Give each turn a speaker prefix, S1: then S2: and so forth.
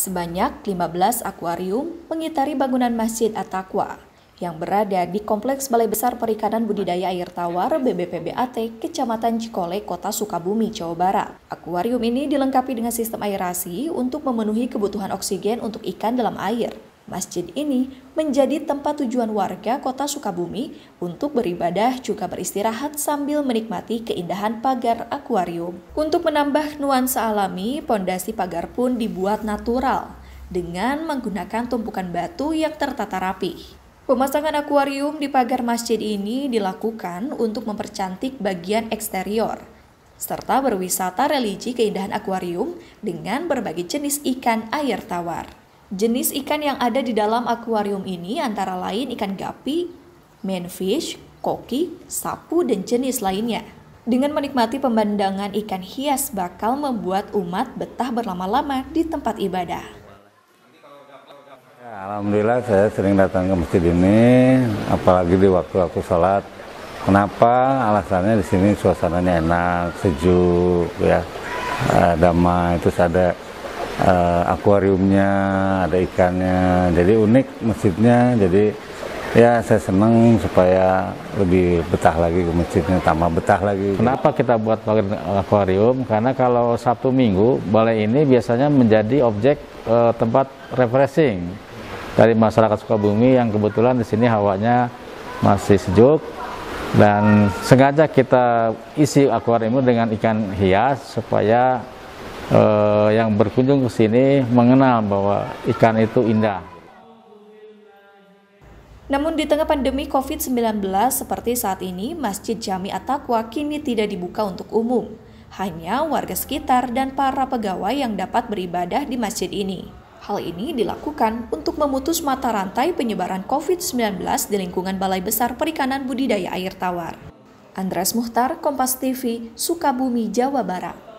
S1: Sebanyak 15 akuarium mengitari bangunan Masjid At-Taqwa yang berada di Kompleks Balai Besar Perikanan Budidaya Air Tawar BBPBAT, Kecamatan Cikole, Kota Sukabumi, Jawa Barat. Akuarium ini dilengkapi dengan sistem aerasi untuk memenuhi kebutuhan oksigen untuk ikan dalam air. Masjid ini menjadi tempat tujuan warga Kota Sukabumi untuk beribadah juga beristirahat sambil menikmati keindahan pagar akuarium. Untuk menambah nuansa alami, pondasi pagar pun dibuat natural dengan menggunakan tumpukan batu yang tertata rapi. Pemasangan akuarium di pagar masjid ini dilakukan untuk mempercantik bagian eksterior, serta berwisata religi keindahan akuarium dengan berbagai jenis ikan air tawar. Jenis ikan yang ada di dalam akuarium ini antara lain ikan gapi, manfish, koki, sapu, dan jenis lainnya. Dengan menikmati pemandangan ikan hias bakal membuat umat betah berlama-lama di tempat ibadah.
S2: Ya, alhamdulillah saya sering datang ke masjid ini, apalagi di waktu-waktu sholat. Kenapa? Alasannya di sini suasananya enak, sejuk, ya, damai, terus ada akuariumnya, ada ikannya, jadi unik masjidnya. Jadi ya saya senang supaya lebih betah lagi ke masjidnya, tambah betah lagi.
S3: Kenapa kita buat akuarium? Karena kalau Sabtu Minggu balai ini biasanya menjadi objek tempat refreshing dari masyarakat Sukabumi yang kebetulan di sini hawanya masih sejuk, dan sengaja kita isi akuarium dengan ikan hias supaya yang berkunjung ke sini mengenal bahwa ikan itu indah.
S1: Namun di tengah pandemi COVID-19 seperti saat ini, Masjid Jami At-Taqwa kini tidak dibuka untuk umum. Hanya warga sekitar dan para pegawai yang dapat beribadah di masjid ini. Hal ini dilakukan untuk memutus mata rantai penyebaran COVID-19 di lingkungan Balai Besar Perikanan Budidaya Air Tawar. Andreas Muhtar, Kompas TV, Sukabumi, Jawa Barat.